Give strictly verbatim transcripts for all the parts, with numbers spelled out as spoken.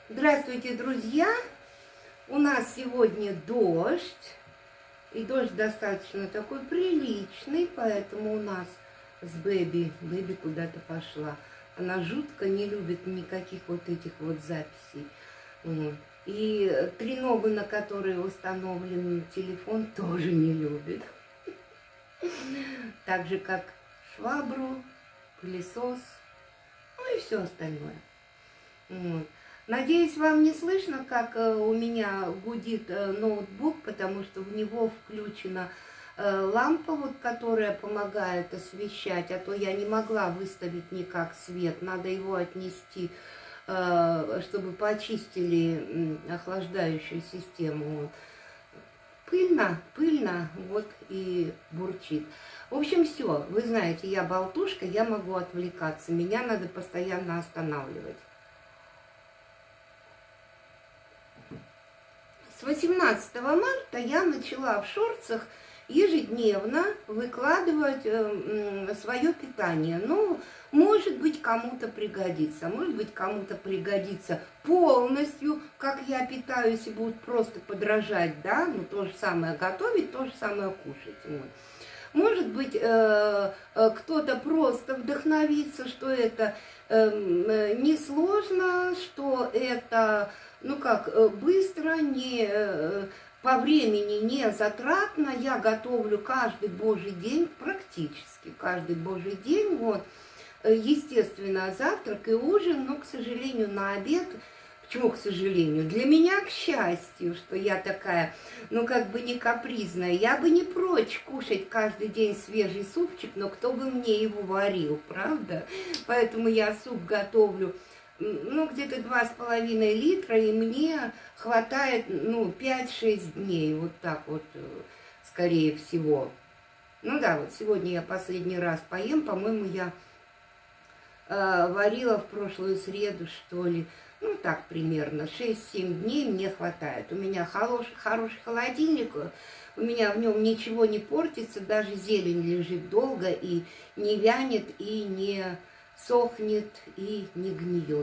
Здравствуйте, друзья! У нас сегодня дождь, и дождь достаточно такой приличный, поэтому у нас с Бэби, Бэби куда-то пошла. Она жутко не любит никаких вот этих вот записей. И треногу, на которой установлен телефон, тоже не любит. Так же, как швабру, пылесос, ну и все остальное. Вот. Надеюсь, вам не слышно, как у меня гудит ноутбук, потому что в него включена лампа, вот, которая помогает освещать, а то я не могла выставить никак свет. Надо его отнести, чтобы почистили охлаждающую систему. Пыльно, пыльно, вот и бурчит. В общем, все, вы знаете, я болтушка, я могу отвлекаться, меня надо постоянно останавливать. С восемнадцатого марта я начала в шортсах ежедневно выкладывать э, свое питание. Ну, может быть, кому-то пригодится, может быть, кому-то пригодится полностью, как я питаюсь, и будут просто подражать, да, ну, то же самое готовить, то же самое кушать. Вот. Может быть, э, э, кто-то просто вдохновится, что это э, несложно, что это... Ну как, быстро, не, по времени не затратно. Я готовлю каждый божий день, практически каждый божий день. Вот. Естественно, завтрак и ужин, но, к сожалению, на обед. Почему, к сожалению? Для меня, к счастью, что я такая, ну как бы не капризная. Я бы не прочь кушать каждый день свежий супчик, но кто бы мне его варил, правда? Поэтому я суп готовлю. Ну, где-то два с половиной литра, и мне хватает, ну, пять-шесть дней, вот так вот, скорее всего. Ну да, вот сегодня я последний раз поем, по-моему, я э, варила в прошлую среду, что ли, ну, так примерно, шесть-семь дней мне хватает. У меня хороший, хороший холодильник, у меня в нем ничего не портится, даже зелень лежит долго и не вянет, и не... сохнет и не гниет.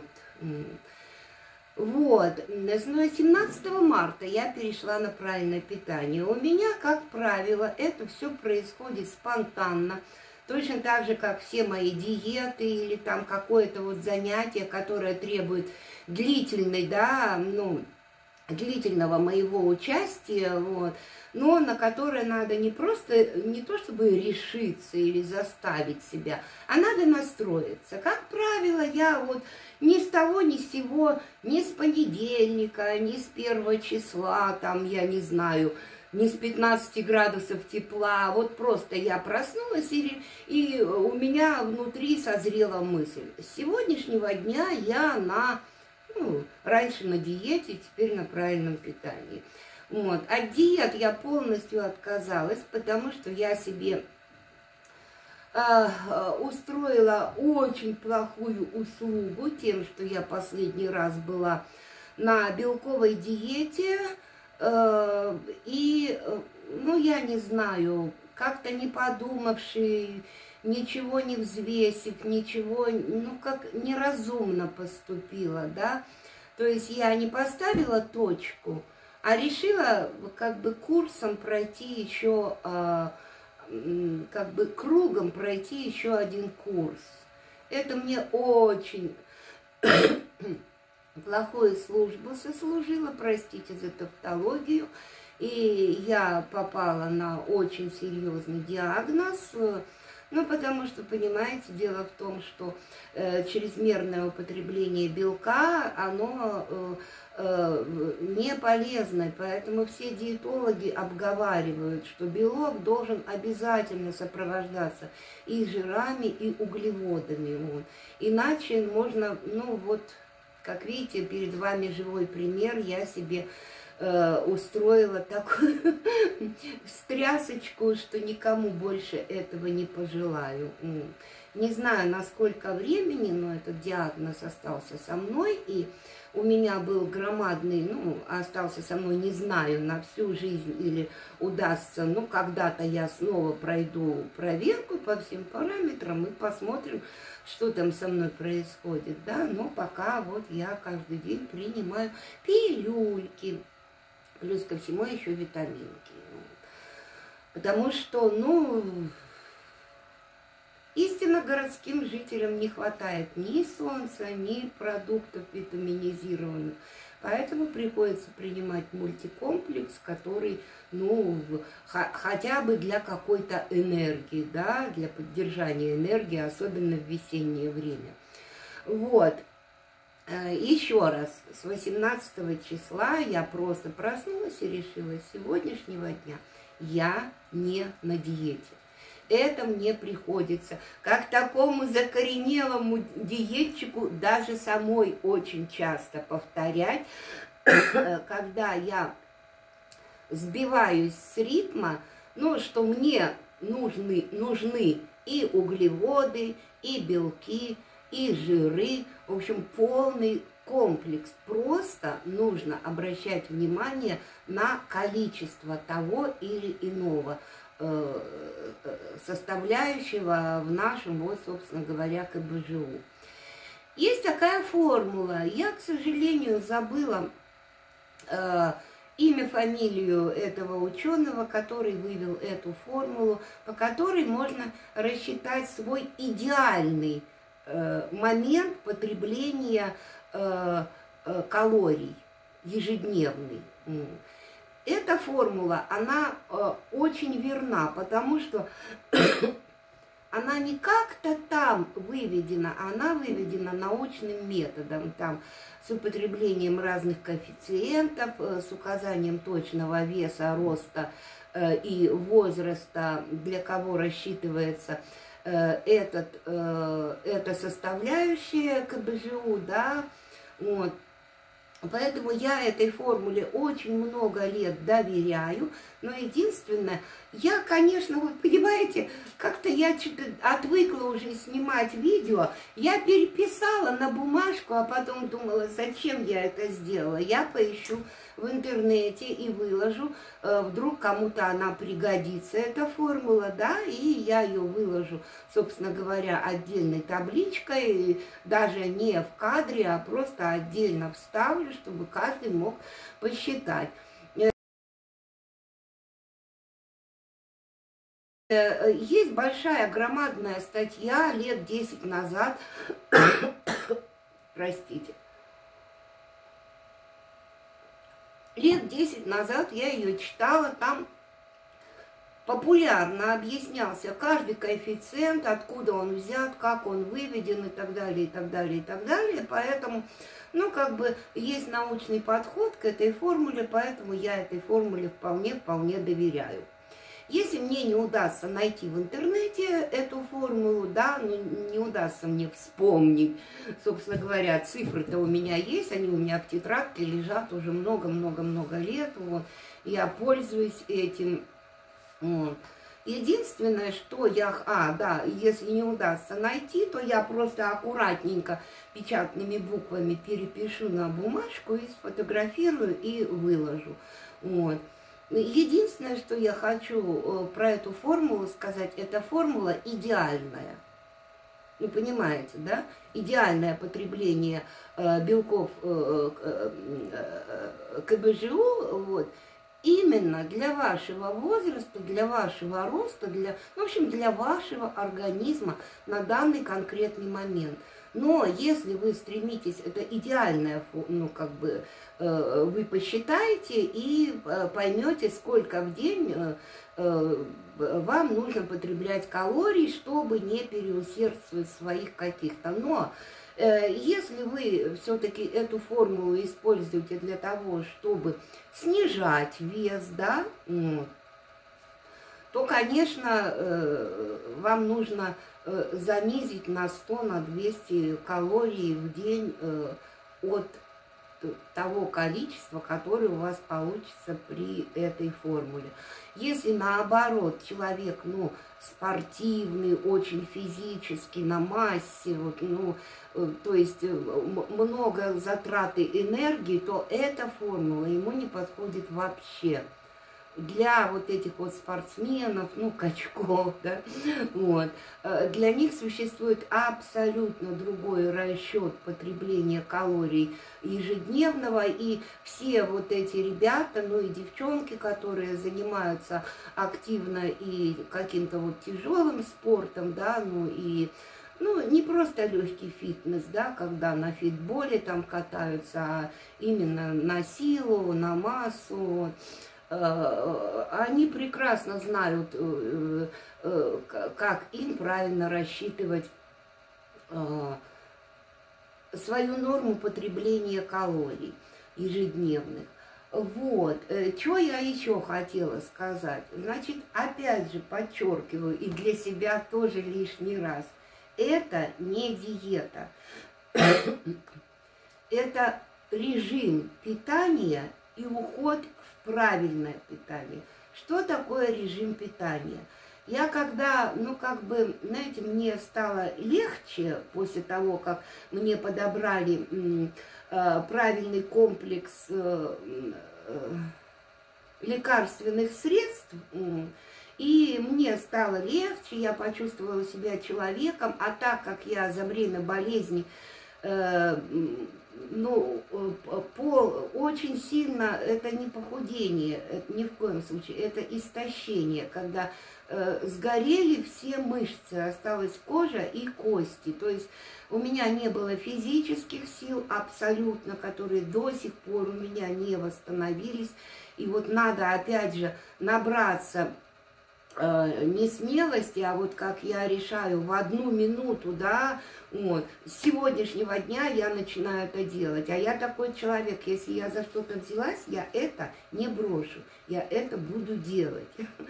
Вот. С семнадцатого марта я перешла на правильное питание. У меня, как правило, это все происходит спонтанно. Точно так же, как все мои диеты или там какое-то вот занятие, которое требует длительной, да, ну, длительного моего участия, вот, но на которое надо не просто, не то чтобы решиться или заставить себя, а надо настроиться. Как правило, я вот ни с того, ни с сего, ни с понедельника, ни с первого числа, там, я не знаю, ни с пятнадцати градусов тепла, вот просто я проснулась, и, и у меня внутри созрела мысль. С сегодняшнего дня я на... Ну, раньше на диете, теперь на правильном питании. Вот. От диет я полностью отказалась, потому что я себе э, устроила очень плохую услугу тем, что я последний раз была на белковой диете. Э, и, ну, я не знаю, как-то не подумавши, ничего не взвесив, ничего, ну, как неразумно поступила, да. То есть я не поставила точку, а решила как бы курсом пройти еще, как бы кругом пройти еще один курс. Это мне очень плохую службу сослужила, простите за тавтологию, и я попала на очень серьезный диагноз. Ну, потому что, понимаете, дело в том, что э, чрезмерное употребление белка, оно э, э, не полезно, поэтому все диетологи обговаривают, что белок должен обязательно сопровождаться и жирами, и углеводами. Вот. Иначе можно, ну вот, как видите, перед вами живой пример, я себе... устроила такую встрясочку, что никому больше этого не пожелаю. Не знаю, на сколько времени, но этот диагноз остался со мной, и у меня был громадный, ну, остался со мной, не знаю, на всю жизнь или удастся, ну, когда-то я снова пройду проверку по всем параметрам и посмотрим, что там со мной происходит, да, но пока вот я каждый день принимаю пилюльки, плюс ко всему еще витаминки, потому что, ну, истинно городским жителям не хватает ни солнца, ни продуктов витаминизированных. Поэтому приходится принимать мультикомплекс, который, ну, хотя бы для какой-то энергии, да, для поддержания энергии, особенно в весеннее время. Вот. Еще раз, с восемнадцатого числа я просто проснулась и решила, с сегодняшнего дня я не на диете. Это мне приходится, как такому закоренелому диетчику, даже самой очень часто повторять, когда я сбиваюсь с ритма, ну, что мне нужны, нужны и углеводы, и белки, и жиры, в общем, полный комплекс. Просто нужно обращать внимание на количество того или иного составляющего в нашем, вот, собственно говоря, ка бэ жэ у. Есть такая формула. Я, к сожалению, забыла э, имя, фамилию этого ученого, который вывел эту формулу, по которой можно рассчитать свой идеальный э, момент потребления э, э, калорий ежедневный. Эта формула, она э, очень верна, потому что она не как-то там выведена, она выведена научным методом, там, с употреблением разных коэффициентов, э, с указанием точного веса, роста э, и возраста, для кого рассчитывается э, этот, э, эта составляющая ка бэ жэ у, да, вот. Поэтому я этой формуле очень много лет доверяю, но единственное, я, конечно, вот понимаете, как-то я что-то отвыкла уже снимать видео, я переписала на бумажку, а потом думала, зачем я это сделала. Я поищу в интернете и выложу, вдруг кому-то она пригодится, эта формула, да, и я ее выложу, собственно говоря, отдельной табличкой, даже не в кадре, а просто отдельно вставлю, чтобы каждый мог посчитать. Есть большая, громадная статья лет десять назад, простите, лет десять назад я ее читала, там популярно объяснялся каждый коэффициент, откуда он взят, как он выведен и так далее, и так далее, и так далее. Поэтому, ну, как бы есть научный подход к этой формуле, поэтому я этой формуле вполне-вполне доверяю. Если мне не удастся найти в интернете эту формулу, да, ну, не удастся мне вспомнить, собственно говоря, цифры-то у меня есть, они у меня в тетрадке лежат уже много-много-много лет, вот, я пользуюсь этим. Вот. Единственное, что я... А, да, если не удастся найти, то я просто аккуратненько печатными буквами перепишу на бумажку и сфотографирую и выложу. Вот. Единственное, что я хочу про эту формулу сказать, эта формула идеальная. Вы понимаете, да? Идеальное потребление э, белков э, э, ка бэ жэ у, вот, именно для вашего возраста, для вашего роста, для, в общем, для вашего организма на данный конкретный момент. Но если вы стремитесь, это идеальная, ну, как бы, э, вы посчитаете и э, поймете, сколько в день э, э, вам нужно потреблять калорий, чтобы не переусердствовать своих каких-то. Но э, если вы все-таки эту формулу используете для того, чтобы снижать вес, да, вот, то, конечно, э, вам нужно э, занизить на сто, на двести калорий в день э, от того количества, которое у вас получится при этой формуле. Если наоборот человек, ну, спортивный, очень физический, на массе, вот, ну, то есть много затраты энергии, то эта формула ему не подходит вообще. Для вот этих вот спортсменов, ну, качков, да, вот, для них существует абсолютно другой расчет потребления калорий ежедневного, и все вот эти ребята, ну и девчонки, которые занимаются активно и каким-то вот тяжелым спортом, да, ну и, ну, не просто легкий фитнес, да, когда на фитболе там катаются, а именно на силу, на массу. Они прекрасно знают, как им правильно рассчитывать свою норму потребления калорий ежедневных. Вот, что я еще хотела сказать. Значит, опять же подчеркиваю, и для себя тоже лишний раз, это не диета. Это режим питания и уход в правильное питание. Что такое режим питания? Я когда, ну как бы, знаете, мне стало легче после того, как мне подобрали э, правильный комплекс э, э, лекарственных средств, э, и мне стало легче, я почувствовала себя человеком, а так как я за время болезни э, ну, по, очень сильно, это не похудение, это ни в коем случае, это истощение, когда э, сгорели все мышцы, осталась кожа и кости. То есть у меня не было физических сил абсолютно, которые до сих пор у меня не восстановились. И вот надо опять же набраться не смелости, а вот как я решаю в одну минуту, да, вот, с сегодняшнего дня я начинаю это делать. А я такой человек, если я за что-то взялась, я это не брошу, я это буду делать.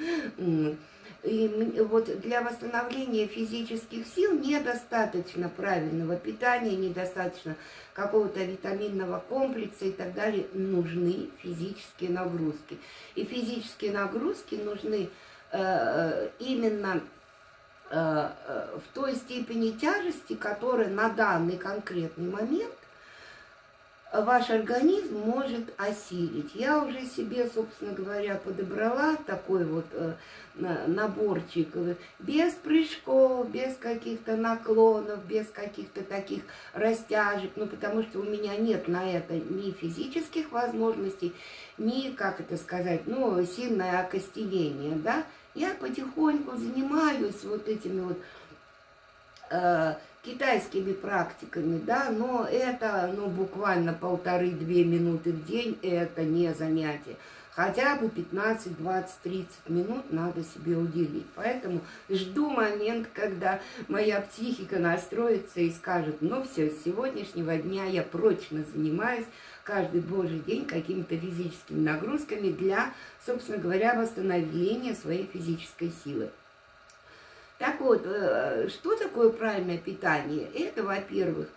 И вот для восстановления физических сил недостаточно правильного питания, недостаточно какого-то витаминного комплекса и так далее. Нужны физические нагрузки. И физические нагрузки нужны именно в той степени тяжести, которая на данный конкретный момент ваш организм может осилить. Я уже себе, собственно говоря, подобрала такой вот наборчик без прыжков, без каких-то наклонов, без каких-то таких растяжек, ну потому что у меня нет на это ни физических возможностей, ни, как это сказать, ну, сильное окостенение, да. Я потихоньку занимаюсь вот этими вот э, китайскими практиками, да, но это, ну, буквально полторы-две минуты в день, это не занятие. Хотя бы пятнадцать, двадцать, тридцать минут надо себе уделить. Поэтому жду момент, когда моя психика настроится и скажет, ну все, с сегодняшнего дня я прочно занимаюсь каждый божий день какими-то физическими нагрузками для, собственно говоря, восстановления своей физической силы. Так вот, что такое правильное питание? Это, во-первых,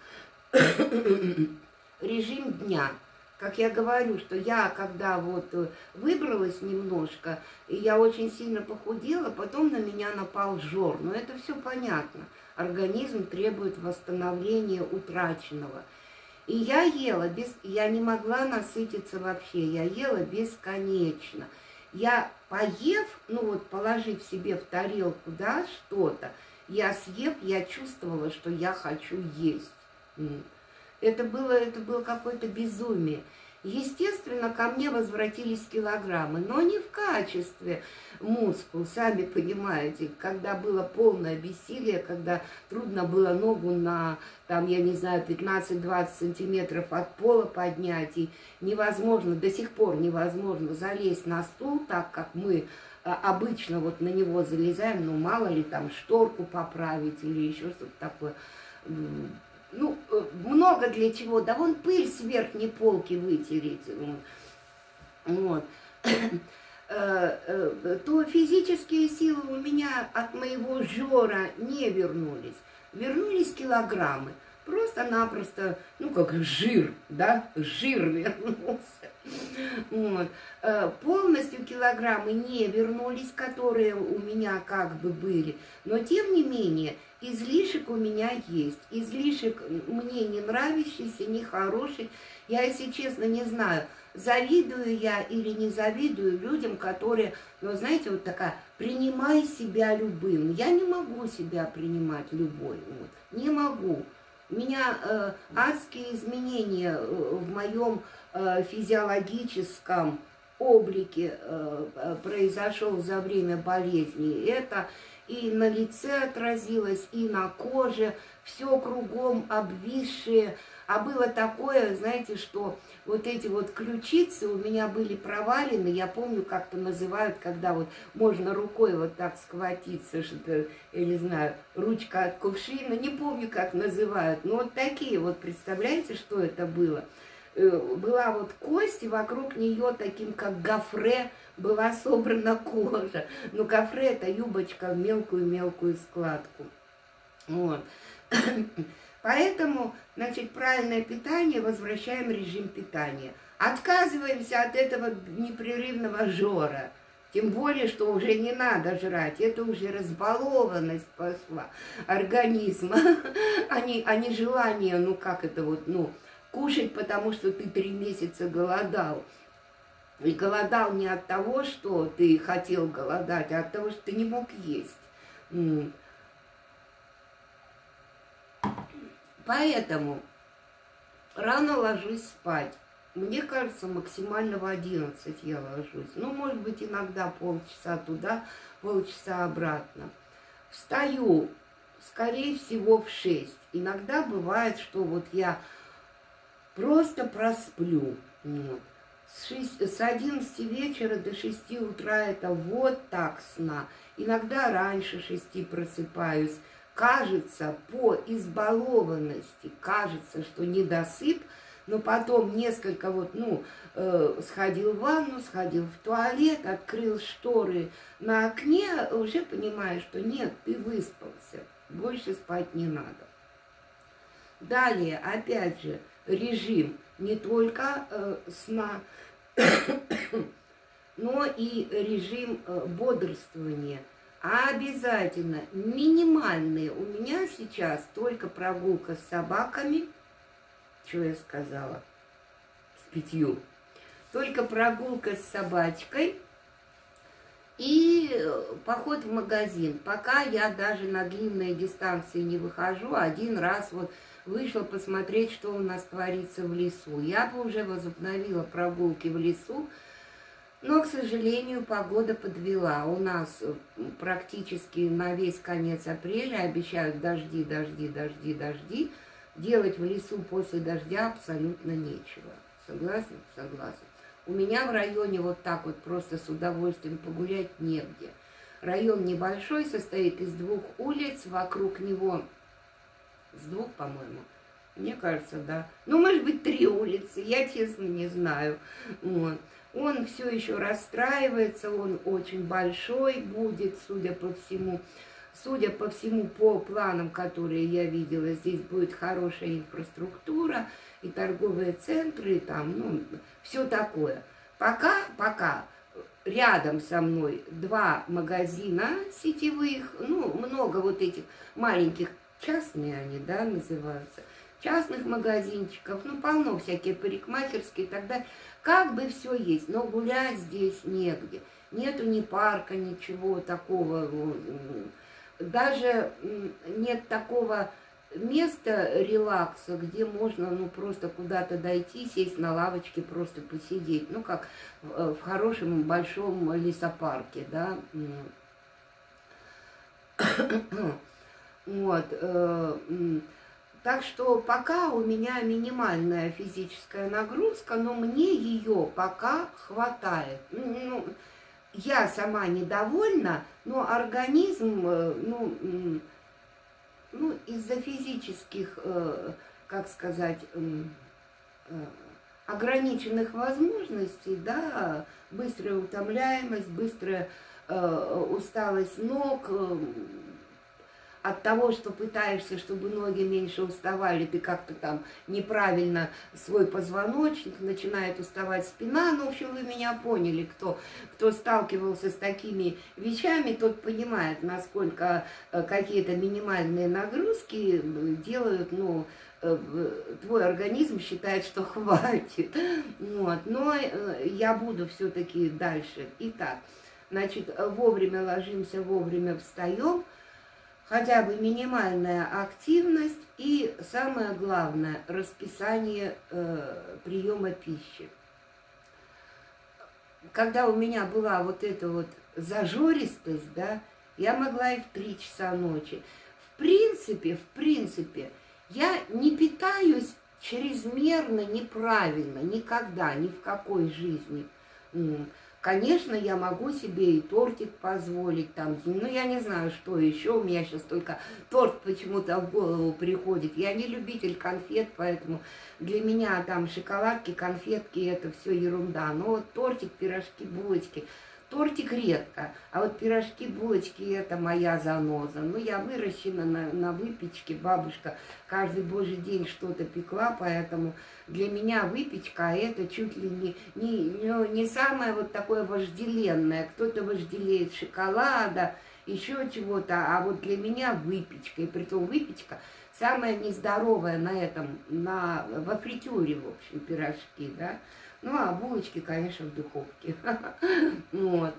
режим дня. Как я говорю, что я, когда вот выбралась немножко, и я очень сильно похудела, потом на меня напал жор. Но это все понятно. Организм требует восстановления утраченного. И я ела, без, я не могла насытиться вообще, я ела бесконечно. Я, поев, ну вот положив себе в тарелку, да, что-то, я съев, я чувствовала, что я хочу есть. Это было, это было какое-то безумие. Естественно, ко мне возвратились килограммы, но не в качестве мускул, сами понимаете, когда было полное бессилие, когда трудно было ногу на, там, я не знаю, пятнадцать-двадцать сантиметров от пола поднять, и невозможно, до сих пор невозможно залезть на стул так, как мы обычно вот на него залезаем, ну, мало ли там шторку поправить или еще что-то такое. Ну, много для чего. Да вон пыль с верхней полки вытереть. Вот. То физические силы у меня от моего жора не вернулись. Вернулись килограммы. просто-напросто, ну, как жир, да, жир вернулся. Вот. Полностью килограммы не вернулись, которые у меня как бы были, но тем не менее излишек у меня есть. Излишек мне не нравящийся, не хороший. Я, если честно, не знаю, завидую я или не завидую людям, которые, ну, знаете, вот такая, принимай себя любым. Я не могу себя принимать любой, вот, не могу. У меня э, адские изменения э, в моем э, физиологическом облике э, произошел за время болезни. Это и на лице отразилось, и на коже, все кругом обвисшие. А было такое, знаете, что вот эти вот ключицы у меня были провалены, я помню, как-то называют, когда вот можно рукой вот так схватиться, что-то, я не знаю, ручка от кувшина, не помню, как называют, но вот такие вот, представляете, что это было? Была вот кость, и вокруг нее таким, как гофре, была собрана кожа. Но гофре — это юбочка в мелкую-мелкую складку. Вот. Поэтому, значит, правильное питание, возвращаем режим питания. Отказываемся от этого непрерывного жора. Тем более, что уже не надо жрать. Это уже разбалованность пошла организма, а не, а не желание, ну как это вот, ну, кушать, потому что ты три месяца голодал. И голодал не от того, что ты хотел голодать, а от того, что ты не мог есть. Поэтому рано ложусь спать. Мне кажется, максимально в одиннадцать я ложусь. Ну, может быть, иногда полчаса туда, полчаса обратно. Встаю, скорее всего, в шесть. Иногда бывает, что вот я просто просплю. Вот. С, шести, с одиннадцати вечера до шести утра это вот так сна. Иногда раньше шести просыпаюсь. Кажется, по избалованности, кажется, что недосып, но потом несколько вот, ну, э, сходил в ванну, сходил в туалет, открыл шторы на окне, уже понимаешь, что нет, ты выспался, больше спать не надо. Далее, опять же, режим не только э, сна, но и режим э, бодрствования. Обязательно минимальные. У меня сейчас только прогулка с собаками. Что я сказала? С пятью. Только прогулка с собачкой и поход в магазин. Пока я даже на длинные дистанции не выхожу. Один раз вот вышла посмотреть, что у нас творится в лесу. Я бы уже возобновила прогулки в лесу. Но, к сожалению, погода подвела. У нас практически на весь конец апреля обещают дожди, дожди, дожди, дожди. Делать в лесу после дождя абсолютно нечего. Согласен? Согласен. У меня в районе вот так вот просто с удовольствием погулять негде. Район небольшой, состоит из двух улиц, вокруг него, с двух, по-моему, мне кажется, да. Ну, может быть, три улицы, я честно не знаю. Вот. Он все еще расстраивается, он очень большой будет, судя по всему. Судя по всему, по планам, которые я видела, здесь будет хорошая инфраструктура, и торговые центры, и там, ну, все такое. Пока, пока рядом со мной два магазина сетевых, ну, много вот этих маленьких, частные они, да, называются, частных магазинчиков, ну, полно всякие парикмахерские и так далее. Как бы все есть, но гулять здесь негде. Нету ни парка, ничего такого. Даже нет такого места релакса, где можно, ну, просто куда-то дойти, сесть на лавочке, просто посидеть. Ну, как в хорошем большом лесопарке, да. Вот. Так что пока у меня минимальная физическая нагрузка, но мне ее пока хватает. Ну, я сама недовольна, но организм, ну, ну из-за физических, как сказать, ограниченных возможностей, да, быстрая утомляемость, быстрая усталость ног, от того, что пытаешься, чтобы ноги меньше уставали, ты как-то там неправильно свой позвоночник, начинает уставать спина. Ну, в общем, вы меня поняли, кто, кто сталкивался с такими вещами, тот понимает, насколько какие-то минимальные нагрузки делают, ну, твой организм считает, что хватит. Вот. Но я буду все-таки дальше. Итак, значит, вовремя ложимся, вовремя встаем. Хотя бы минимальная активность и, самое главное, расписание э, приема пищи. Когда у меня была вот эта вот зажористость, да, я могла и в три часа ночи. В принципе, в принципе, я не питаюсь чрезмерно неправильно, никогда, ни в какой жизни. Конечно, я могу себе и тортик позволить, там, ну, я не знаю, что еще, у меня сейчас только торт почему-то в голову приходит. Я не любитель конфет, поэтому для меня там шоколадки, конфетки, это все ерунда. Но вот тортик, пирожки, булочки, тортик редко, а вот пирожки, булочки, это моя заноза. Ну, я выращена на, на выпечке, бабушка каждый божий день что-то пекла, поэтому для меня выпечка это чуть ли не, не, не, не самое вот такое вожделенное. Кто-то вожделеет шоколада, еще чего-то, а вот для меня выпечка, и притом выпечка самая нездоровая на этом, на, во фритюре, в общем, пирожки, да. Ну, а булочки, конечно, в духовке. Вот.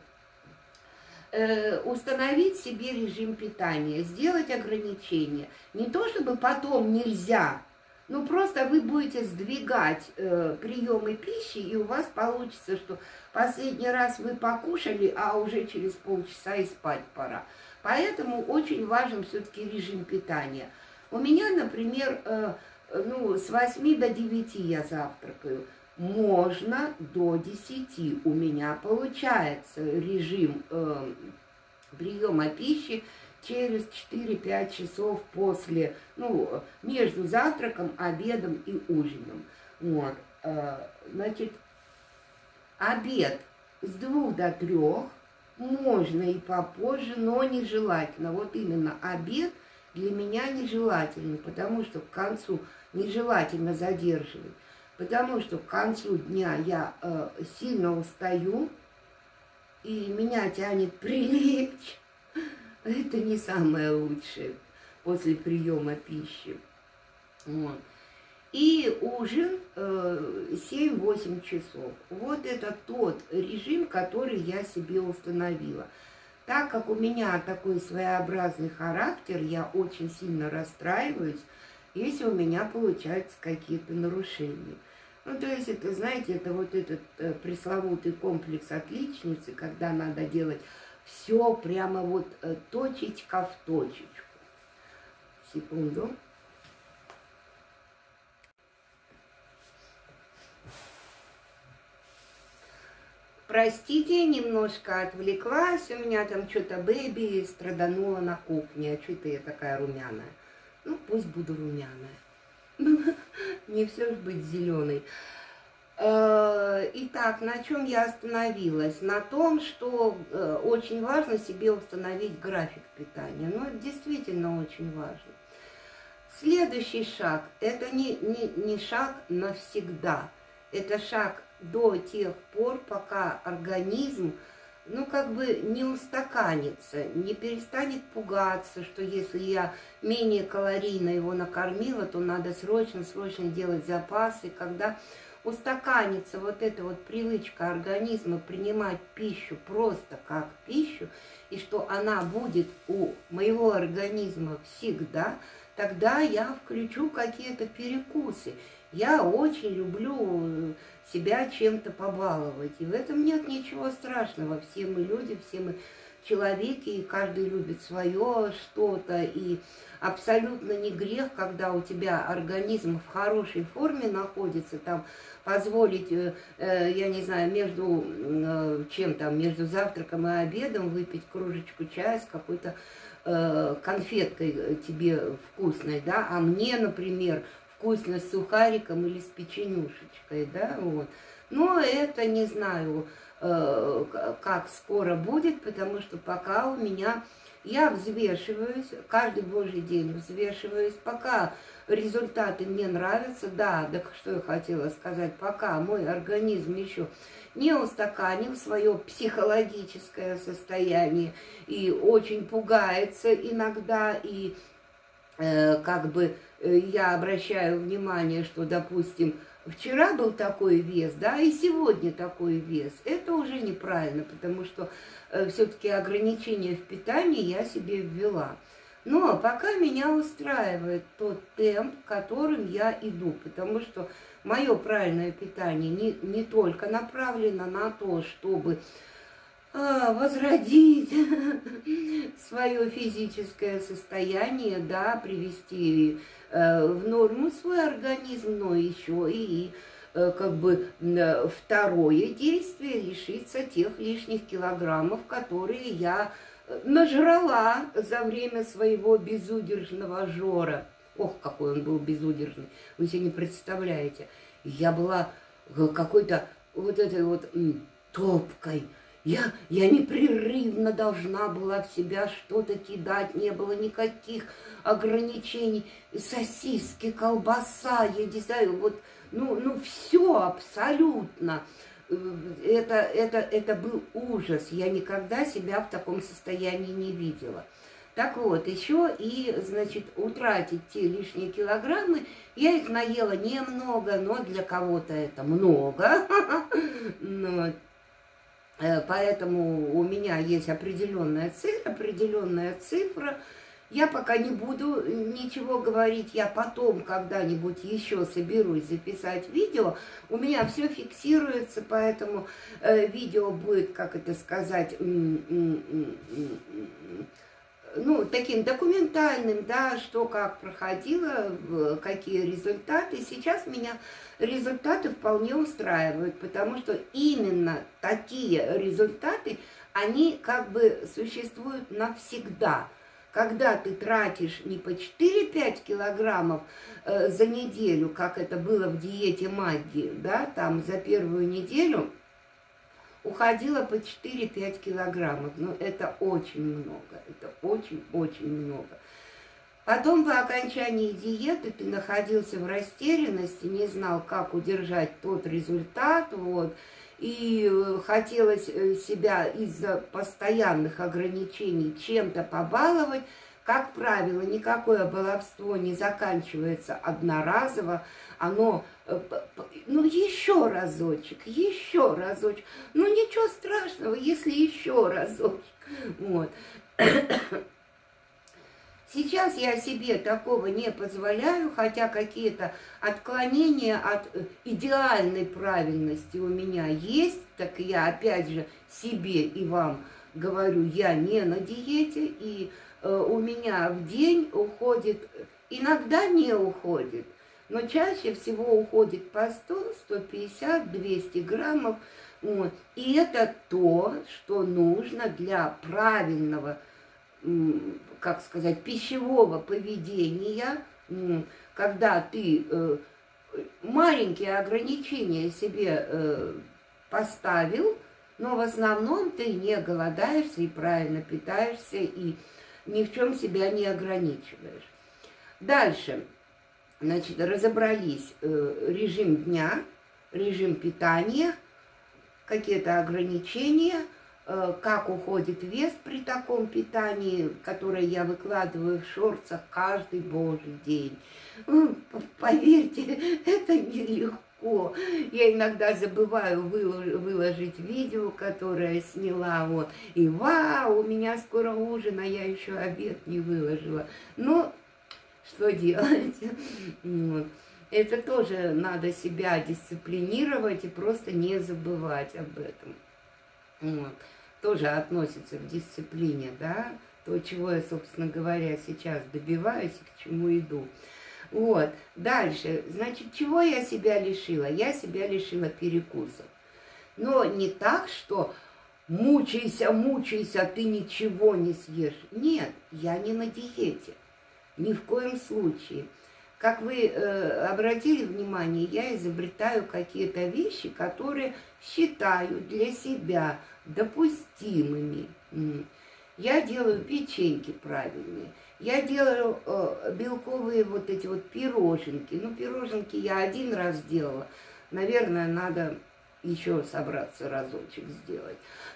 Э, установить себе режим питания, сделать ограничения. Не то, чтобы потом нельзя, но просто вы будете сдвигать э, приемы пищи, и у вас получится, что последний раз вы покушали, а уже через полчаса и спать пора. Поэтому очень важен все-таки режим питания. У меня, например, э, ну, с восьми до девяти я завтракаю. Можно до десяти. У меня получается режим э, приема пищи через четыре-пять часов после, ну, между завтраком, обедом и ужином. Вот. Э, значит, обед с двух до трех, можно и попозже, но нежелательно. Вот именно обед для меня нежелателен, потому что к концу нежелательно задерживать. Потому что к концу дня я э, сильно устаю, и меня тянет прилечь. Это не самое лучшее после приема пищи. Вот. И ужин э, семь-восемь часов. Вот это тот режим, который я себе установила. Так как у меня такой своеобразный характер, я очень сильно расстраиваюсь, если у меня получаются какие-то нарушения. Ну, то есть, это, знаете, это вот этот э, пресловутый комплекс отличницы, когда надо делать все прямо вот э, точечка в точечку. Секунду. Простите, немножко отвлеклась, у меня там что-то бэби страданула на кухне, а что-то я такая румяная. Ну, пусть буду румяная. Не все же быть зеленой. Итак, на чем я остановилась? На том, что очень важно себе установить график питания. Ну, это действительно очень важно. Следующий шаг – это не, не, не шаг навсегда. Это шаг до тех пор, пока организм, ну, как бы не устаканится, не перестанет пугаться, что если я менее калорийно его накормила, то надо срочно-срочно делать запасы. Когда устаканится вот эта вот привычка организма принимать пищу просто как пищу, и что она будет у моего организма всегда, тогда я включу какие-то перекусы. Я очень люблю себя чем-то побаловать. И в этом нет ничего страшного. Все мы люди, все мы человеки, и каждый любит свое что-то. И абсолютно не грех, когда у тебя организм в хорошей форме находится, там позволить, э, я не знаю, между э, чем там, между завтраком и обедом выпить кружечку чая с какой-то э, конфеткой тебе вкусной, да, а мне, например, вкусно с сухариком или с печенюшечкой, да, вот. Но это не знаю, э, как скоро будет, потому что пока у меня Я взвешиваюсь, каждый божий день взвешиваюсь, пока результаты мне нравятся. Да, так что я хотела сказать, пока мой организм еще не устаканил свое психологическое состояние и очень пугается иногда, и э, как бы э, я обращаю внимание, что, допустим, вчера был такой вес, да, и сегодня такой вес. Это уже неправильно, потому что э, все-таки ограничения в питании я себе ввела. Но пока меня устраивает тот темп, которым я иду, потому что мое правильное питание не, не только направлено на то, чтобы э, возродить свое физическое состояние, да, привести э, в норму свой организм, но еще и э, как бы э, второе действие — лишиться тех лишних килограммов, которые я нажрала за время своего безудержного жора. Ох, какой он был безудержный, вы себе не представляете. Я была какой-то вот этой вот топкой. Я, я непрерывно должна была в себя что-то кидать, не было никаких ограничений. Сосиски, колбаса, я не знаю, вот, ну, ну все абсолютно. Это, это, это был ужас. Я никогда себя в таком состоянии не видела. Так вот, еще и, значит, утратить те лишние килограммы. Я их наела немного, но для кого-то это много. Поэтому у меня есть определенная цель, определенная цифра. Я пока не буду ничего говорить, я потом когда-нибудь еще соберусь записать видео. У меня все фиксируется, поэтому э, видео будет, как это сказать, ну, таким документальным, да, что как проходило, какие результаты. Сейчас меня результаты вполне устраивают, потому что именно такие результаты, они как бы существуют навсегда. Когда ты тратишь не по четыре-пять килограммов э, за неделю, как это было в диете Магги, да, там за первую неделю уходило по четыре-пять килограммов. Ну, это очень много, это очень-очень много. Потом по окончании диеты ты находился в растерянности, не знал, как удержать тот результат, вот. И хотелось себя из-за постоянных ограничений чем-то побаловать. Как правило, никакое баловство не заканчивается одноразово. Оно, ну, еще разочек, еще разочек. Ну, ничего страшного, если еще разочек. Вот. Сейчас я себе такого не позволяю, хотя какие-то отклонения от идеальной правильности у меня есть. Так я опять же себе и вам говорю, я не на диете, и э, у меня в день уходит, иногда не уходит, но чаще всего уходит по сто, сто пятьдесят, двести граммов. Вот. И это то, что нужно для правильного, как сказать, пищевого поведения, когда ты э, маленькие ограничения себе э, поставил, но в основном ты не голодаешься и правильно питаешься, и ни в чем себя не ограничиваешь. Дальше, значит, разобрались э, режим дня, режим питания, какие-то ограничения, как уходит вес при таком питании, которое я выкладываю в шортсах каждый божий день. Поверьте, это нелегко. Я иногда забываю выложить видео, которое сняла. Вот. И вау, у меня скоро ужин, а я еще обед не выложила. Но что делать? Вот. Это тоже надо себя дисциплинировать и просто не забывать об этом. Вот. Тоже относится к дисциплине, да, то, чего я, собственно говоря, сейчас добиваюсь и к чему иду. Вот, дальше, значит, чего я себя лишила? Я себя лишила перекусов. Но не так, что мучайся, мучайся, ты ничего не съешь. Нет, я не на диете, ни в коем случае. Как вы э, обратили внимание, я изобретаю какие-то вещи, которые считаю для себя допустимыми. Я делаю печеньки правильные. Я делаю э, белковые вот эти вот пироженки. Ну, пироженки я один раз делала. Наверное, надо еще собраться разочек сделать.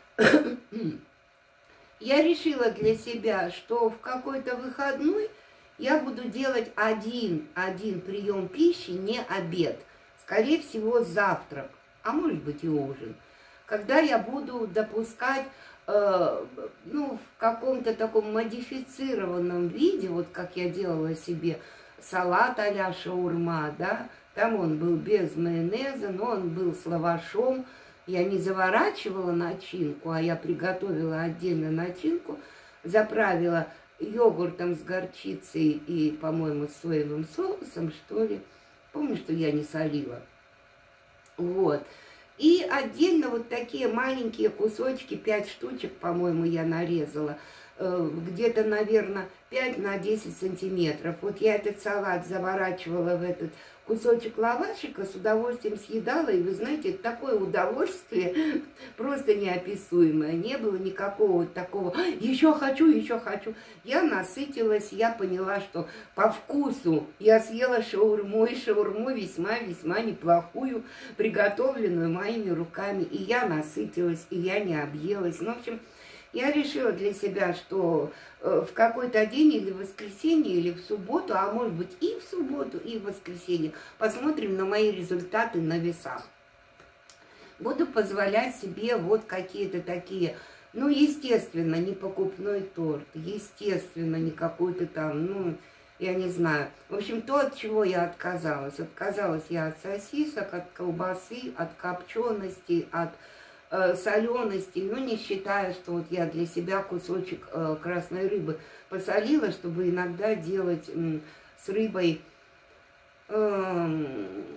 Я решила для себя, что в какой-то выходной я буду делать один, один прием пищи, не обед. Скорее всего, завтрак, а может быть и ужин. Когда я буду допускать, э, ну, в каком-то таком модифицированном виде, вот как я делала себе салат а-ля шаурма, да, там он был без майонеза, но он был с лавашом. Я не заворачивала начинку, а я приготовила отдельно начинку, заправила йогуртом с горчицей и, по-моему, соевым соусом, что ли. Помню, что я не солила. Вот. И отдельно вот такие маленькие кусочки, пять штучек, по-моему, я нарезала. Где-то, наверное, пять на десять сантиметров. Вот я этот салат заворачивала в этот кусочек лавашика, с удовольствием съедала. И вы знаете, это такое удовольствие просто неописуемое. Не было никакого вот такого «еще хочу, еще хочу». Я насытилась, я поняла, что по вкусу я съела шаурму, и шаурму весьма-весьма неплохую, приготовленную моими руками. И я насытилась, и я не объелась. Ну, в общем, я решила для себя, что в какой-то день или в воскресенье, или в субботу, а может быть и в субботу, и в воскресенье, посмотрим на мои результаты на весах. Буду позволять себе вот какие-то такие, ну, естественно, не покупной торт, естественно, не какой-то там, ну, я не знаю. В общем, то, от чего я отказалась. Отказалась я от сосисок, от колбасы, от копчености, от солености, ну, не считая, что вот я для себя кусочек э, красной рыбы посолила, чтобы иногда делать м, с рыбой э,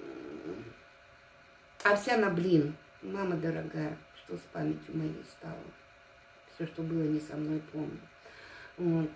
овсяный блин. Мама дорогая, что с памятью моей стало. Все, что было, не со мной, помню. Вот.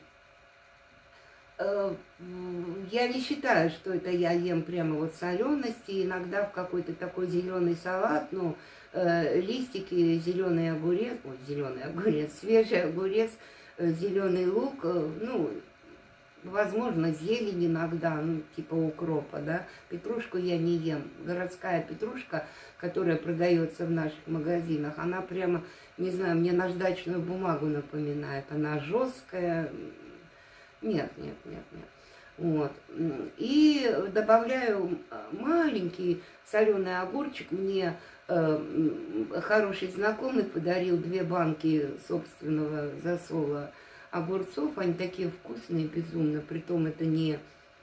Э, я не считаю, что это я ем прямо вот солености. Иногда в какой-то такой зеленый салат, ну, листики, зеленый огурец, ой, зеленый огурец, свежий огурец, зеленый лук, ну, возможно, зелень иногда, ну, типа укропа, да. Петрушку я не ем. Городская петрушка, которая продается в наших магазинах, она прямо, не знаю, мне наждачную бумагу напоминает. Она жесткая. Нет, нет, нет, нет. Вот. И добавляю маленький соленый огурчик. Мне э, хороший знакомый подарил две банки собственного засола огурцов. Они такие вкусные, безумно. Притом это не,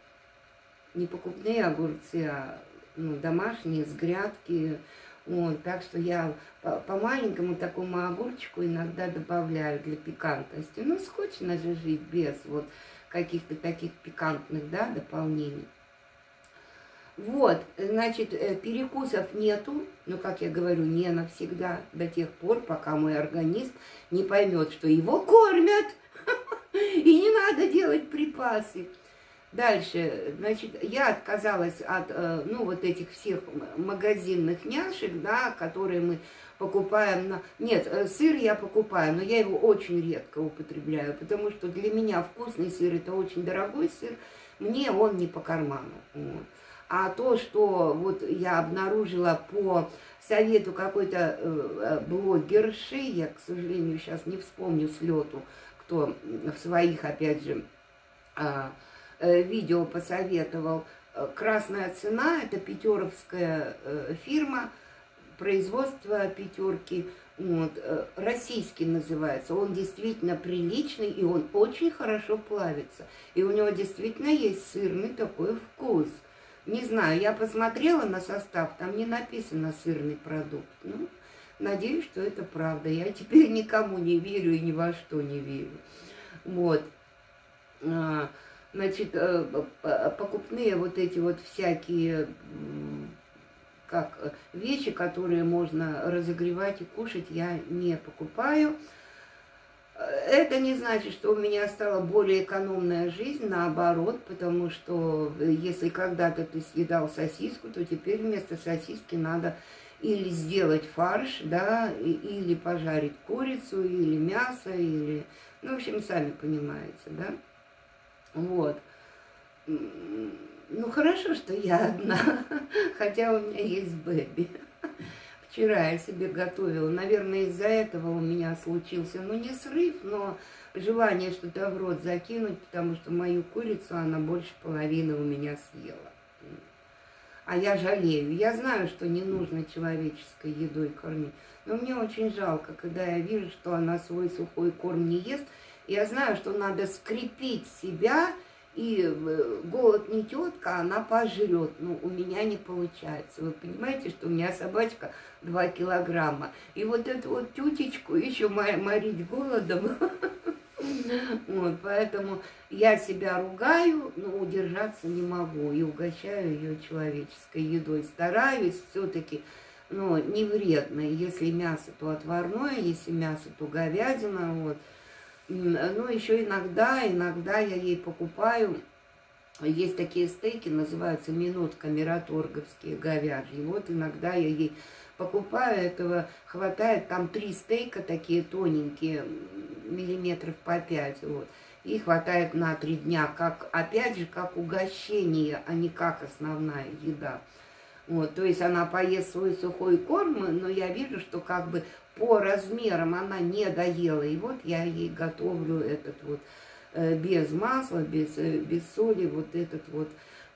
не покупные огурцы, а ну, домашние, с грядки. Вот. Так что я по, по маленькому такому огурчику иногда добавляю для пикантности. Ну, скучно же жить без вот каких-то таких пикантных, да, дополнений. Вот, значит, перекусов нету, но, как я говорю, не навсегда, до тех пор, пока мой организм не поймет, что его кормят, и не надо делать припасы. Дальше, значит, я отказалась от, ну, вот этих всех магазинных няшек, да, которые мы покупаем. На... Нет, сыр я покупаю, но я его очень редко употребляю, потому что для меня вкусный сыр – это очень дорогой сыр, мне он не по карману. Вот. А то, что вот я обнаружила по совету какой-то э, блогерши, я, к сожалению, сейчас не вспомню с лету, кто в своих, опять же, э, э, видео посоветовал, «Красная цена» – это пятеровская э, фирма, производство пятерки, вот, российский называется. Он действительно приличный, и он очень хорошо плавится. И у него действительно есть сырный такой вкус. Не знаю, я посмотрела на состав, там не написано сырный продукт. Ну, надеюсь, что это правда. Я теперь никому не верю и ни во что не верю. Вот. Значит, покупные вот эти вот всякие... как вещи, которые можно разогревать и кушать, я не покупаю. Это не значит, что у меня стала более экономная жизнь, наоборот, потому что если когда-то ты съедал сосиску, то теперь вместо сосиски надо или сделать фарш, да, или пожарить курицу, или мясо, или, ну, в общем, сами понимаете, да. Вот. Ну, хорошо, что я одна, хотя у меня есть бэби. Вчера я себе готовила, наверное, из-за этого у меня случился, ну, не срыв, но желание что-то в рот закинуть, потому что мою курицу она больше половины у меня съела. А я жалею. Я знаю, что не нужно человеческой едой кормить. Но мне очень жалко, когда я вижу, что она свой сухой корм не ест. Я знаю, что надо скрепить себя, и голод не тетка, она пожрет. Но у меня не получается. Вы понимаете, что у меня собачка два килограмма. И вот эту вот тютечку еще морить голодом. Вот, поэтому я себя ругаю, но удержаться не могу и угощаю ее человеческой едой. Стараюсь все-таки, ну, не вредно. Если мясо, то отварное, если мясо, то говядина. Вот. Ну, еще иногда, иногда я ей покупаю, есть такие стейки, называются минутка, мираторговские, говяжьи. Вот иногда я ей покупаю, этого хватает, там три стейка такие тоненькие, миллиметров по пять, вот. И хватает на три дня, как, опять же, как угощение, а не как основная еда. Вот, то есть она поест свой сухой корм, но я вижу, что как бы по размерам она не доела. И вот я ей готовлю этот вот э, без масла, без, э, без соли, вот этот вот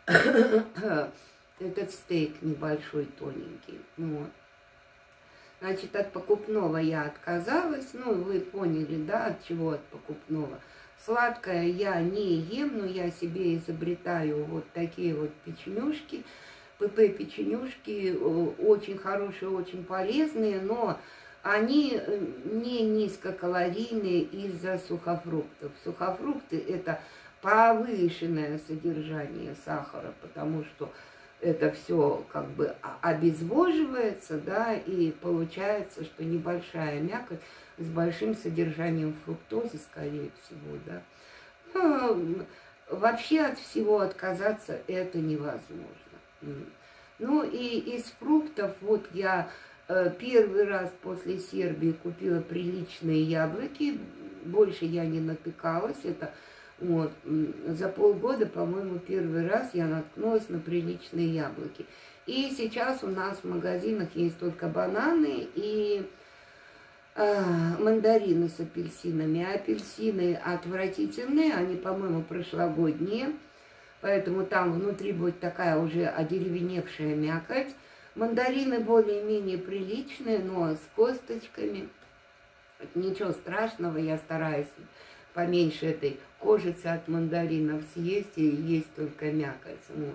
этот стейк небольшой, тоненький. Вот. Значит, от покупного я отказалась. Ну, вы поняли, да, от чего от покупного. Сладкое я не ем, но я себе изобретаю вот такие вот печенюшки. ПП-печенюшки очень хорошие, очень полезные, но они не низкокалорийные из-за сухофруктов. Сухофрукты – это повышенное содержание сахара, потому что это все как бы обезвоживается, да, и получается, что небольшая мякоть с большим содержанием фруктозы, скорее всего, да. Ну, вообще от всего отказаться это невозможно. Ну и из фруктов, вот я э, первый раз после Сербии купила приличные яблоки, больше я не натыкалась, это вот, за полгода, по-моему, первый раз я наткнулась на приличные яблоки. И сейчас у нас в магазинах есть только бананы и э, мандарины с апельсинами. А апельсины отвратительные, они, по-моему, прошлогодние. Поэтому там внутри будет такая уже одеревеневшая мякоть. Мандарины более-менее приличные, но с косточками. Ничего страшного, я стараюсь поменьше этой кожицы от мандаринов съесть и есть только мякоть. Вот.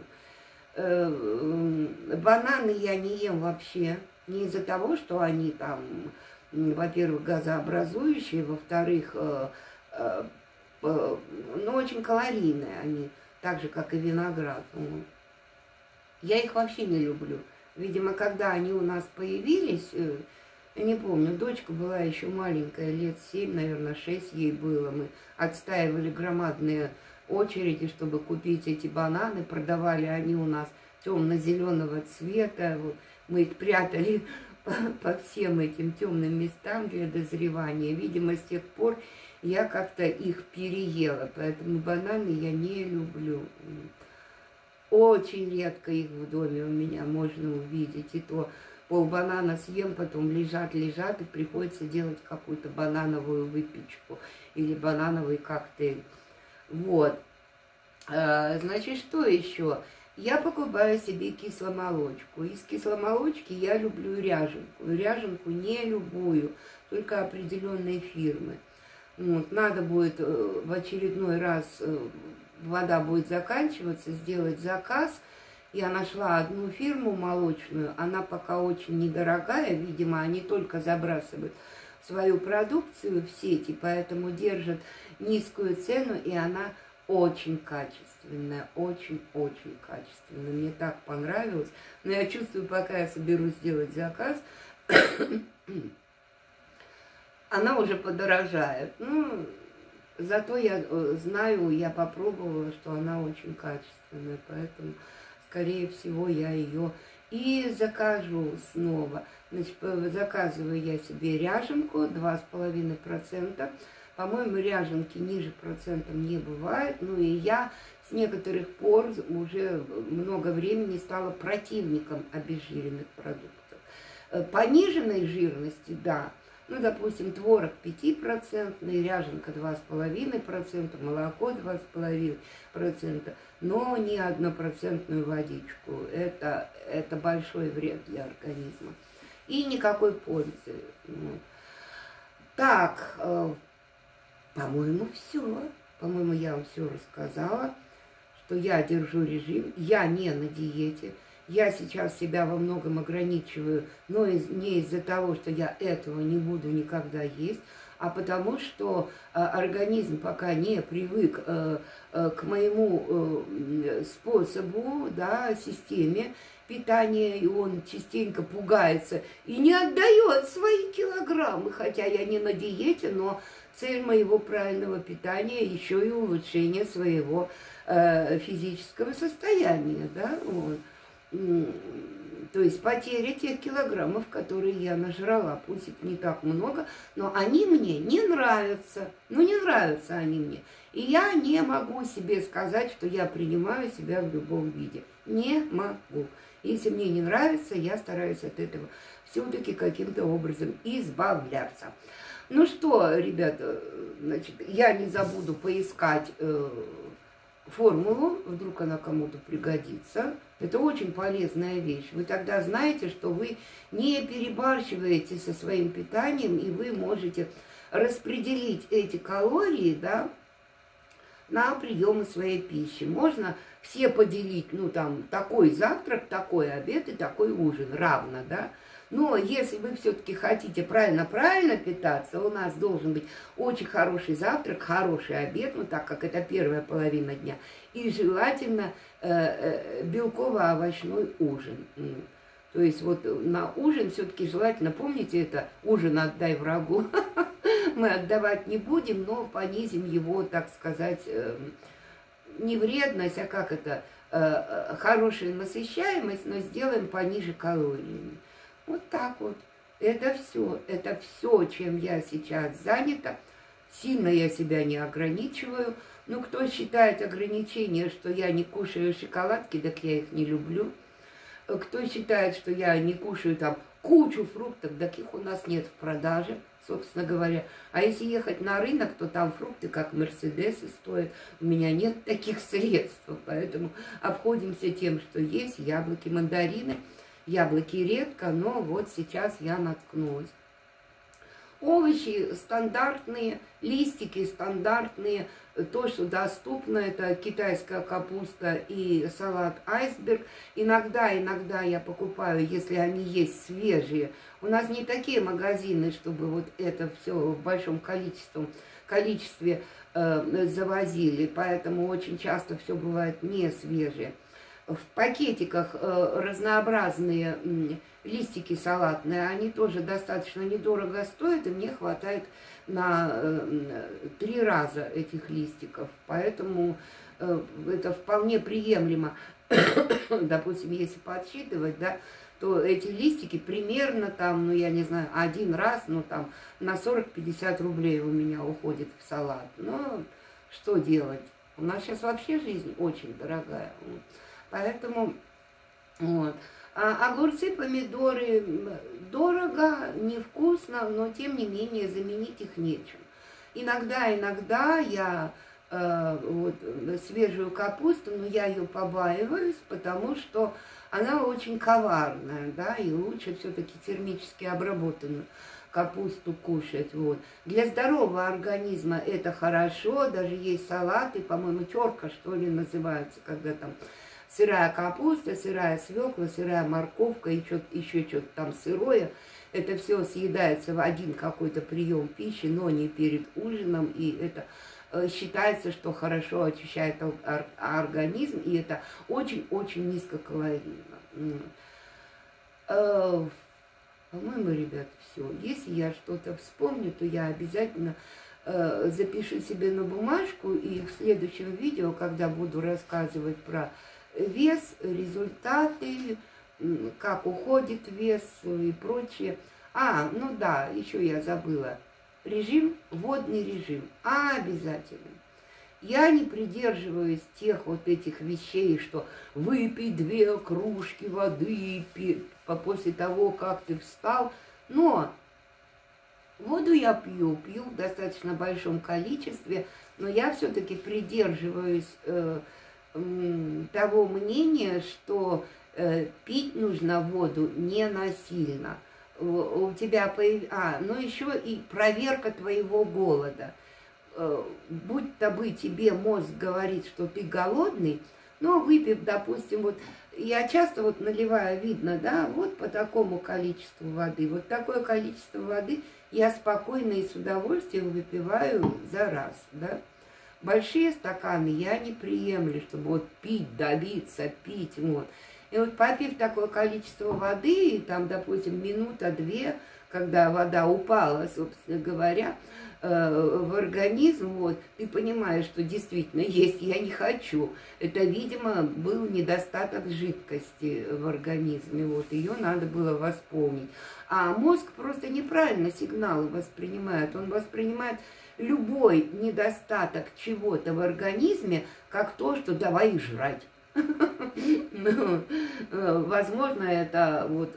Бананы я не ем вообще. Не из-за того, что они там, во-первых, газообразующие, во-вторых, ну, очень калорийные они. Так же, как и виноград. Я их вообще не люблю. Видимо, когда они у нас появились, я не помню, дочка была еще маленькая, лет семь, наверное, шесть ей было. Мы отстаивали громадные очереди, чтобы купить эти бананы. Продавали они у нас темно-зеленого цвета. Мы их прятали по, по всем этим темным местам для дозревания. Видимо, с тех пор я как-то их переела, поэтому бананы я не люблю. Очень редко их в доме у меня можно увидеть. И то полбанана съем, потом лежат-лежат, и приходится делать какую-то банановую выпечку или банановый коктейль. Вот. Значит, что еще? Я покупаю себе кисломолочку. Из кисломолочки я люблю ряженку. Ряженку не любую, только определенные фирмы. Вот, надо будет в очередной раз, вода будет заканчиваться, сделать заказ. Я нашла одну фирму молочную, она пока очень недорогая, видимо, они только забрасывают свою продукцию в сети, поэтому держат низкую цену, и она очень качественная, очень-очень качественная. Мне так понравилось, но я чувствую, пока я соберусь сделать заказ, она уже подорожает. Ну, зато я знаю, я попробовала, что она очень качественная, поэтому, скорее всего, я ее и закажу снова. Значит, заказываю я себе ряженку два с половиной процента. По-моему, ряженки ниже процентом не бывает. Ну и я с некоторых пор уже много времени стала противником обезжиренных продуктов. Пониженной жирности, да. Ну, допустим, творог пятипроцентный, ряженка два с половиной процента, молоко два с половиной процента, но не однопроцентную водичку. Это, это большой вред для организма. И никакой пользы. Так, э, по-моему, все. По-моему, я вам все рассказала, что я держу режим, я не на диете. Я сейчас себя во многом ограничиваю, но из, не из-за того, что я этого не буду никогда есть, а потому что э, организм пока не привык э, э, к моему э, способу, да, системе питания, и он частенько пугается и не отдает свои килограммы, хотя я не на диете, но цель моего правильного питания еще и улучшение своего э, физического состояния, да, вот. То есть потеря тех килограммов, которые я нажрала, пусть их не так много, но они мне не нравятся. Ну, не нравятся они мне. И я не могу себе сказать, что я принимаю себя в любом виде. Не могу. Если мне не нравится, я стараюсь от этого все-таки каким-то образом избавляться. Ну что, ребята, значит, я не забуду поискать э, формулу, вдруг она кому-то пригодится. Это очень полезная вещь. Вы тогда знаете, что вы не перебарщиваете со своим питанием, и вы можете распределить эти калории, да, на приемы своей пищи. Можно все поделить, ну, там, такой завтрак, такой обед и такой ужин равно, да. Но если вы все-таки хотите правильно-правильно питаться, у нас должен быть очень хороший завтрак, хороший обед, ну так как это первая половина дня, и желательно э, э, белково-овощной ужин. То есть вот на ужин все-таки желательно, помните это, ужин отдай врагу, мы отдавать не будем, но понизим его, так сказать, э, не вредность, а как это, э, хорошая насыщаемость, но сделаем пониже калориями. Вот так вот. Это все. Это все, чем я сейчас занята. Сильно я себя не ограничиваю. Ну, кто считает ограничения, что я не кушаю шоколадки, так я их не люблю. Кто считает, что я не кушаю там кучу фруктов, так их у нас нет в продаже, собственно говоря. А если ехать на рынок, то там фрукты, как мерседесы, стоят. У меня нет таких средств, поэтому обходимся тем, что есть. Яблоки, мандарины. Яблоки редко, но вот сейчас я наткнулась. Овощи стандартные, листики стандартные. То, что доступно, это китайская капуста и салат айсберг. Иногда, иногда я покупаю, если они есть свежие. У нас не такие магазины, чтобы вот это все в большом количестве, количестве э, завозили. Поэтому очень часто все бывает не свежее. В пакетиках э, разнообразные э, листики салатные, они тоже достаточно недорого стоят, и мне хватает на э, три раза этих листиков. Поэтому э, это вполне приемлемо. Допустим, если подсчитывать, да, то эти листики примерно там, ну я не знаю, один раз, ну там на сорок-пятьдесят рублей у меня уходит в салат. Но что делать? У нас сейчас вообще жизнь очень дорогая. Поэтому вот. А огурцы, помидоры дорого, невкусно, но тем не менее заменить их нечем. Иногда, иногда я э, вот, свежую капусту, но я ее побаиваюсь, потому что она очень коварная, да, и лучше все-таки термически обработанную капусту кушать. Вот. Для здорового организма это хорошо, даже есть салаты, по-моему, терка, что ли, называются, когда там сырая капуста, сырая свекла, сырая морковка и еще что-то там сырое. Это все съедается в один какой-то прием пищи, но не перед ужином. И это э, считается, что хорошо очищает организм. И это очень-очень низкокалорийно. Э, по-моему, ребят, все. Если я что-то вспомню, то я обязательно э, запишу себе на бумажку. И в следующем видео, когда буду рассказывать про вес, результаты, как уходит вес и прочее. А, ну да, еще я забыла. Режим, водный режим. А, обязательно. Я не придерживаюсь тех вот этих вещей, что выпей две кружки воды после того, как ты встал. Но воду я пью, пью в достаточно большом количестве, но я все-таки придерживаюсь э, э, того мнения, что э, пить нужно воду не насильно. У тебя появ... А, ну еще и проверка твоего голода. Будь-то бы тебе мозг говорит, что ты голодный, но выпив, допустим, вот я часто вот наливаю, видно, да, вот по такому количеству воды. Вот такое количество воды я спокойно и с удовольствием выпиваю за раз, да. Большие стаканы я не приемлю, чтобы вот пить, давиться, пить, вот. И вот попив такое количество воды, и там, допустим, минута-две, когда вода упала, собственно говоря, в организм, вот, ты понимаешь, что действительно есть я не хочу. Это, видимо, был недостаток жидкости в организме, вот, ее надо было восполнить. А мозг просто неправильно сигналы воспринимает. Он воспринимает любой недостаток чего-то в организме как то, что давай жрать. Возможно, это вот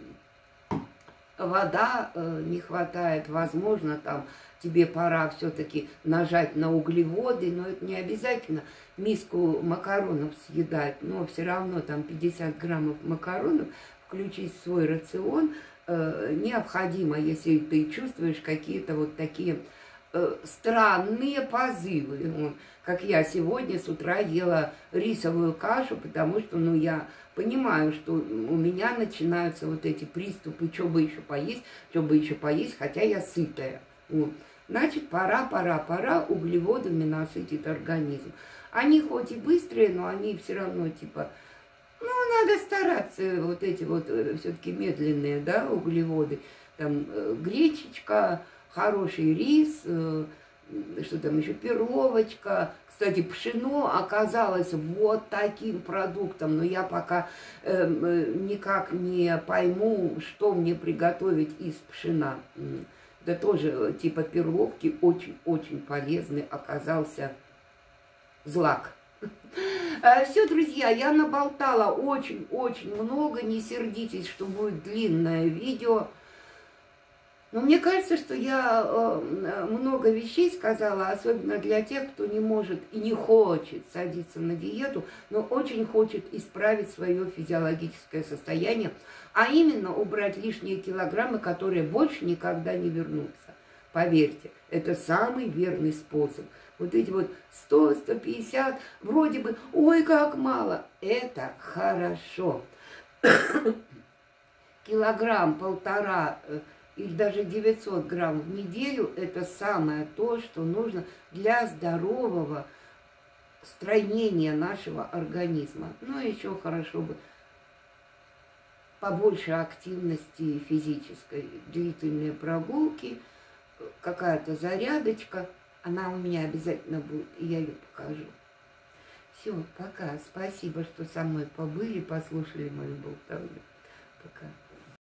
вода не хватает, возможно, там тебе пора все-таки нажать на углеводы, но это не обязательно миску макаронов съедать, но все равно там пятьдесят граммов макаронов включить в свой рацион э, необходимо, если ты чувствуешь какие-то вот такие э, странные позывы. Как я сегодня с утра ела рисовую кашу, потому что, ну, я понимаю, что у меня начинаются вот эти приступы, что бы еще поесть, что бы еще поесть, хотя я сытая. Вот. Значит, пора, пора, пора углеводами насытить организм. Они хоть и быстрые, но они все равно типа, ну, надо стараться, вот эти вот все-таки медленные, да, углеводы. Там э, гречечка, хороший рис, э, что там еще, перловочка. Кстати, пшено оказалось вот таким продуктом, но я пока э, никак не пойму, что мне приготовить из пшена. Да тоже типа перловки очень-очень полезный оказался злак. Все, друзья, я наболтала очень-очень много. Не сердитесь, что будет длинное видео. Но мне кажется, что я много вещей сказала, особенно для тех, кто не может и не хочет садиться на диету, но очень хочет исправить свое физиологическое состояние, а именно убрать лишние килограммы, которые больше никогда не вернутся. Поверьте, это самый верный способ. Вот эти вот сто — сто пятьдесят, вроде бы, ой, как мало. Это хорошо. Килограмм, полтора или даже девятьсот грамм в неделю – это самое то, что нужно для здорового стройнения нашего организма. Ну, еще хорошо бы побольше активности физической, длительные прогулки, какая-то зарядочка. Она у меня обязательно будет, и я ее покажу. Все, пока. Спасибо, что со мной побыли, послушали мою болтовню. Пока.